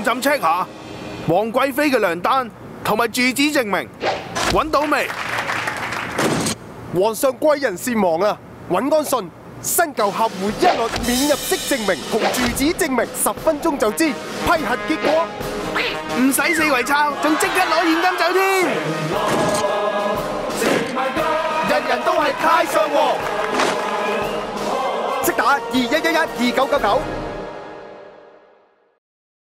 朕 check 下皇貴妃嘅糧單同埋住址證明，揾到未？ 皇上貴人善忘啊！尹安信新舊合回一律免入息證明同住址證明，10分鐘就知批核結果。 唔使四圍抄，仲即刻攞現金走添。 人人都係太上皇。即打21112999。